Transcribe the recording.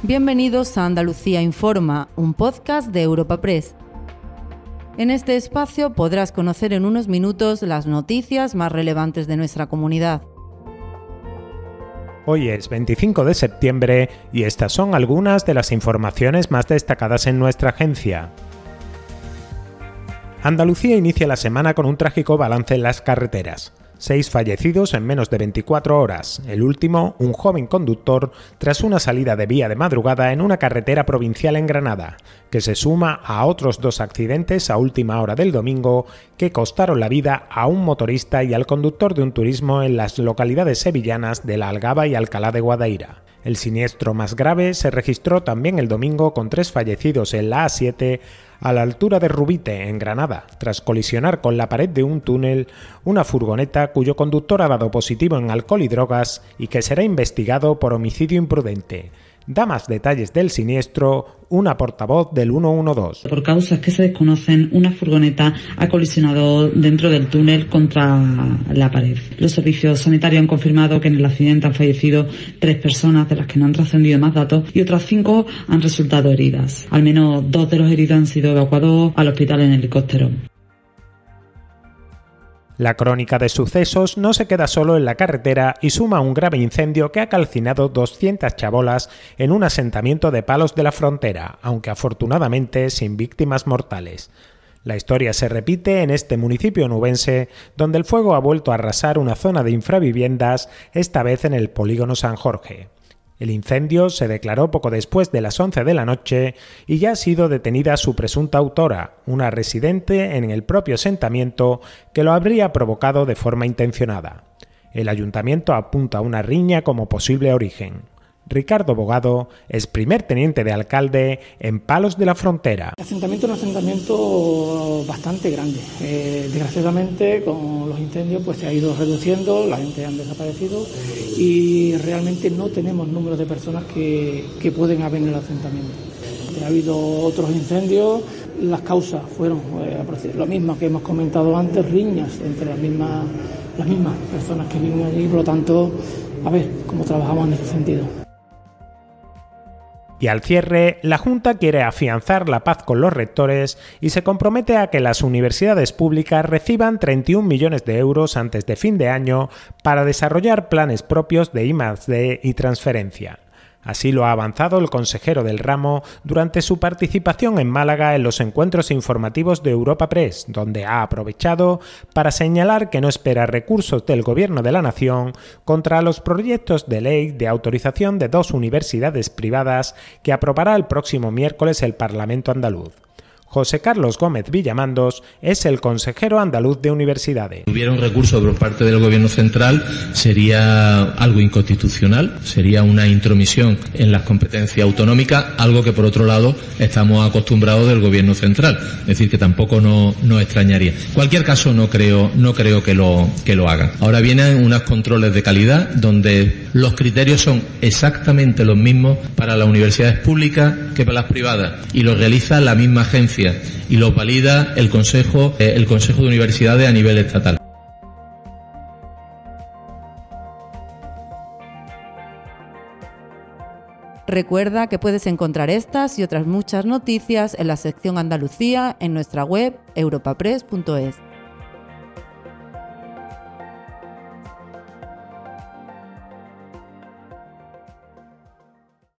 Bienvenidos a Andalucía Informa, un podcast de Europa Press. En este espacio podrás conocer en unos minutos las noticias más relevantes de nuestra comunidad. Hoy es 25 de septiembre y estas son algunas de las informaciones más destacadas en nuestra agencia. Andalucía inicia la semana con un trágico balance en las carreteras. 6 fallecidos en menos de 24 horas, el último, un joven conductor, tras una salida de vía de madrugada en una carretera provincial en Granada, que se suma a otros 2 accidentes a última hora del domingo que costaron la vida a un motorista y al conductor de un turismo en las localidades sevillanas de La Algaba y Alcalá de Guadaira. El siniestro más grave se registró también el domingo con 3 fallecidos en la A7 a la altura de Rubite, en Granada, tras colisionar con la pared de un túnel una furgoneta cuyo conductor ha dado positivo en alcohol y drogas y que será investigado por homicidio imprudente. Da más detalles del siniestro una portavoz del 112. Por causas que se desconocen, una furgoneta ha colisionado dentro del túnel contra la pared. Los servicios sanitarios han confirmado que en el accidente han fallecido 3 personas, de las que no han trascendido más datos, y otras 5 han resultado heridas. Al menos 2 de los heridos han sido evacuados al hospital en helicóptero. La crónica de sucesos no se queda solo en la carretera y suma un grave incendio que ha calcinado 200 chabolas en un asentamiento de Palos de la Frontera, aunque afortunadamente sin víctimas mortales. La historia se repite en este municipio onubense, donde el fuego ha vuelto a arrasar una zona de infraviviendas, esta vez en el polígono San Jorge. El incendio se declaró poco después de las 11 de la noche y ya ha sido detenida su presunta autora, una residente en el propio asentamiento que lo habría provocado de forma intencionada. El ayuntamiento apunta a una riña como posible origen. Ricardo Bogado es primer teniente de alcalde en Palos de la Frontera. El asentamiento es un asentamiento bastante grande. Desgraciadamente, con los incendios pues se ha ido reduciendo, la gente ha desaparecido y realmente no tenemos número de personas que pueden haber en el asentamiento. Ha habido otros incendios, las causas fueron lo mismo que hemos comentado antes, riñas entre las mismas personas que viven allí, por lo tanto, a ver cómo trabajamos en ese sentido. Y al cierre, la Junta quiere afianzar la paz con los rectores y se compromete a que las universidades públicas reciban 31 millones de euros antes de fin de año para desarrollar planes propios de I+D y transferencia. Así lo ha avanzado el consejero del ramo durante su participación en Málaga en los encuentros informativos de Europa Press, donde ha aprovechado para señalar que no espera recursos del Gobierno de la Nación contra los proyectos de ley de autorización de 2 universidades privadas que aprobará el próximo miércoles el Parlamento andaluz. José Carlos Gómez Villamandos es el consejero andaluz de universidades. Si hubiera un recurso por parte del Gobierno central sería algo inconstitucional, sería una intromisión en las competencias autonómicas, algo que por otro lado estamos acostumbrados del Gobierno central, es decir, que tampoco nos extrañaría. En cualquier caso no creo que lo hagan. Ahora vienen unos controles de calidad donde los criterios son exactamente los mismos para las universidades públicas que para las privadas y los realiza la misma agencia y lo valida el Consejo de Universidades a nivel estatal. Recuerda que puedes encontrar estas y otras muchas noticias en la sección Andalucía en nuestra web europapress.es.